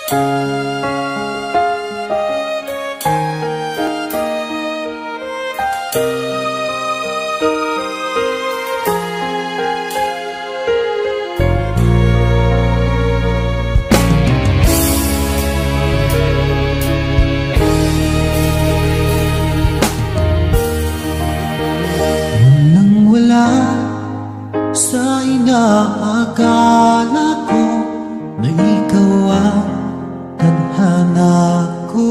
Sa inaakala ko na ikaw ang tadhana ko,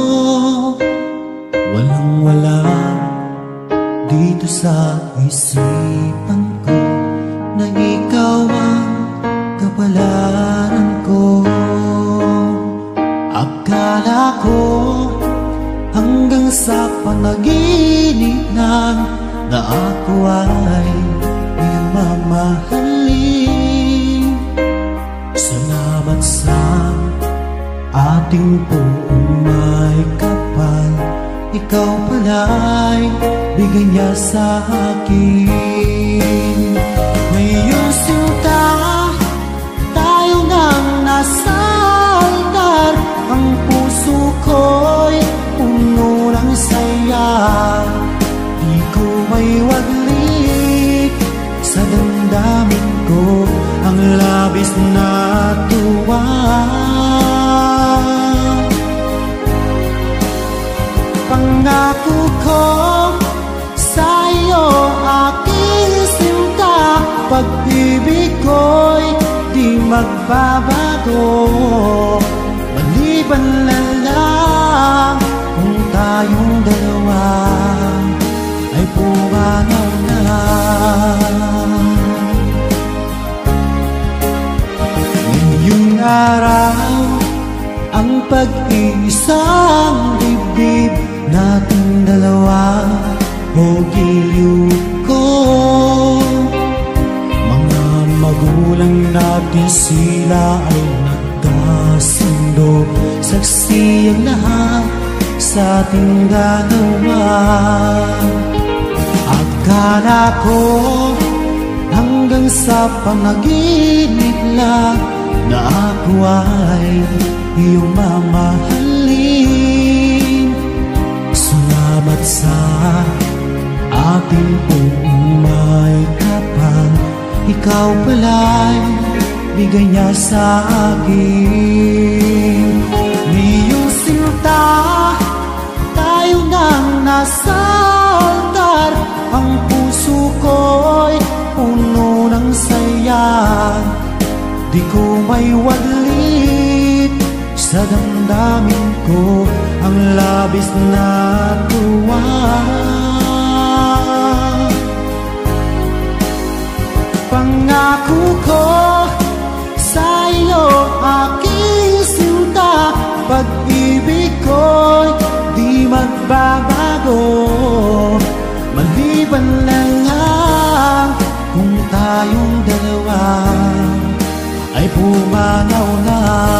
walang-wala dito sa isipan ko na ikaw ang kapalaran ko. Akala ko hanggang sa panaginip lang na ako ay mamahalin. Salamat sa ating buong may kapal, ikaw pala'y bigay niya sa akin. Ngayong sinta, tayo nang nasa altar, ang puso ko'y puno ng saya. Di ko may waglit sa damdamin ko ang labis na tuwa. Pangako ko sa iyo, aking sinta, pag-ibig ko'y di magbabago. Maliban na lang kung tayong dalawa ay pumanaw na. Ngayong araw, ang pag-iisang dibdib nating dalawa o giliw ko. Mga magulang natin sila ay nagkasundo, saksi ang lahat sa ating dalawa. Akala ko hanggang sa panaginip lang na ako ay iyong mamahalin. Salamat sa ating buong may kapal, ikaw pala'y bigay niya sa akin. Ngayong sinta, tayo nang nasa altar, ang puso ko'y puno ng saya. Di ko may waglit sa damdamin ko ang labis na tuwa. Pangako ko sa iyo, aking sinta, pag-ibig ko'y di magbabago. Maliban lang kung tayong dalawa ay pumanaw na.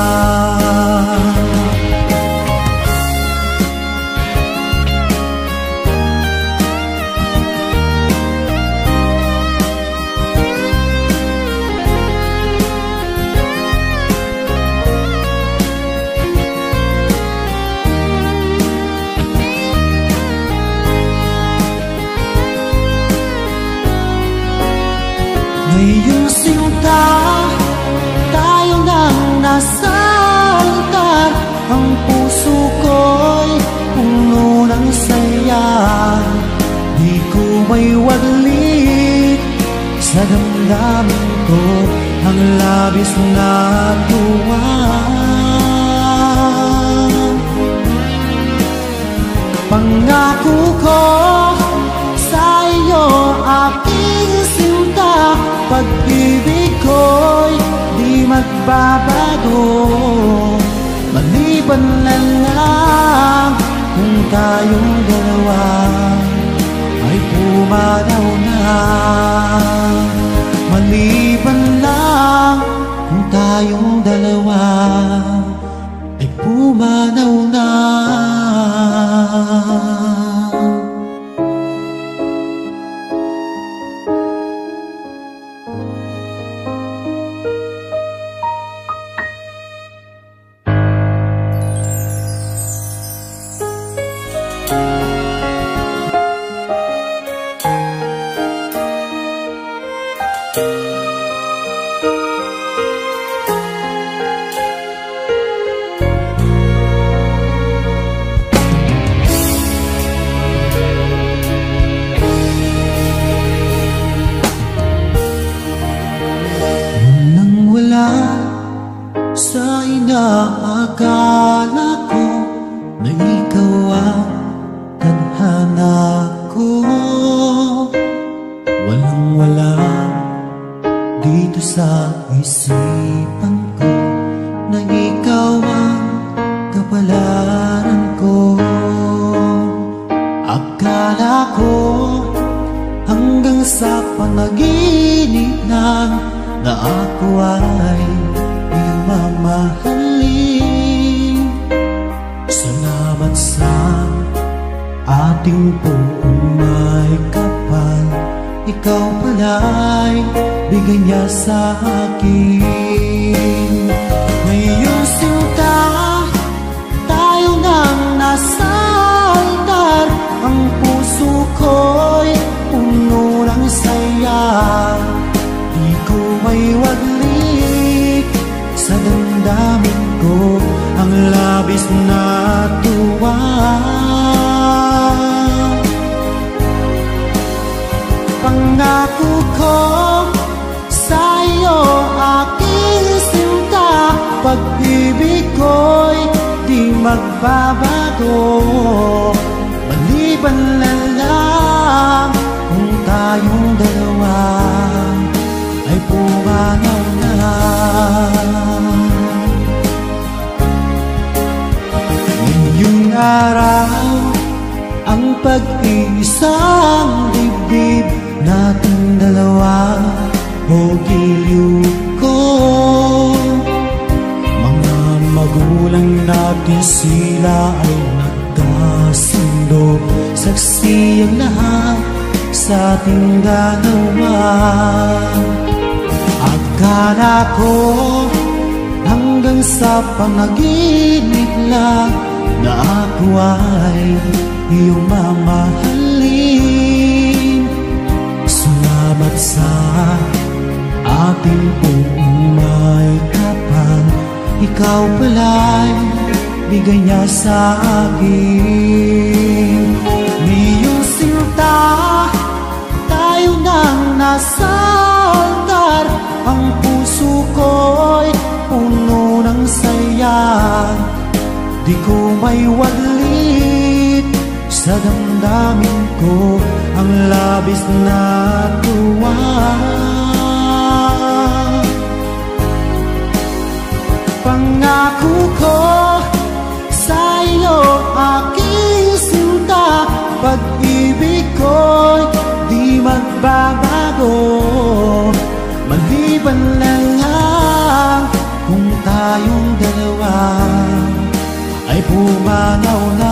Ngayong sinta, tayo nang nasa altar, ang puso ko'y puno ng saya. Di ko may waglit sa damdamin ko ang labis na tuwa. Pangako ko sa iyo, aking sinta, pag-ibig ko'y di magbabago. Maliban na lang kung tayong dalawa ay pumanaw na. Maliban lang kung tayong dalawa ay pumanaw na. Sa inaakala ko na ikaw ang tadhana ko, walang-wala dito sa isipan ko na ikaw ang kapalaran ko. Akala ko hanggang sa panaginip lang na ako ay iyong mamahalin. Salamat sa ating buong may kapal, ikaw pala'y bigay niya sa akin. Ngayong sinta, tayo nang nasa altar, ang puso ko'y puno ng saya. Di ko maiwaglik sa damdamin ko ang labis na tuwa. Pangako ko sa iyo, aking sinta, pag-ibig ko'y di magbabago. Maliban na lang kung tayong dalawa ay pumanaw na. Ngayong araw, ang pag-iisang dibdib nating dalawa o giliw ko. Mga magulang natin, sila ay nagkasundo, saksi ang lahat sa ating dalawa. Akala ko hanggang sa panaginip lang na ako ay iyong mamahalin. Salamat sa ating buong may kapal, ikaw pala'y bigay niya sa akin. Ngayong sinta, tayo nang nasa altar, ang puso ko'y puno ng saya. Di ko maiwaglit sa damdamin ko ang labis na tuwa. Pangako ko sa iyo, aking sinta, pag-ibig ko'y di magbabago. Maliban na lang kung tayong dalawa ay pumanaw na.